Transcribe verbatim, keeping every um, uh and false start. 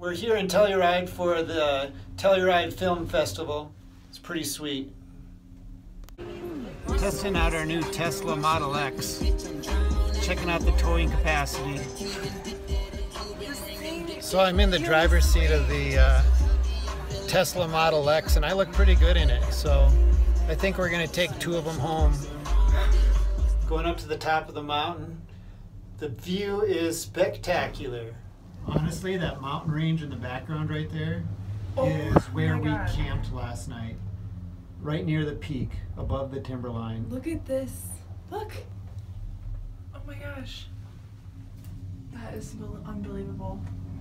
We're here in Telluride for the Telluride Film Festival. It's pretty sweet. Testing out our new Tesla Model X. Checking out the towing capacity. So I'm in the driver's seat of the uh, Tesla Model X and I look pretty good in it. So I think we're going to take two of them home. Going up to the top of the mountain. The view is spectacular. Honestly, that mountain range in the background right there oh, is where we God. camped last night. Right near the peak, above the timberline. Look at this. Look. Oh my gosh. That is unbelievable.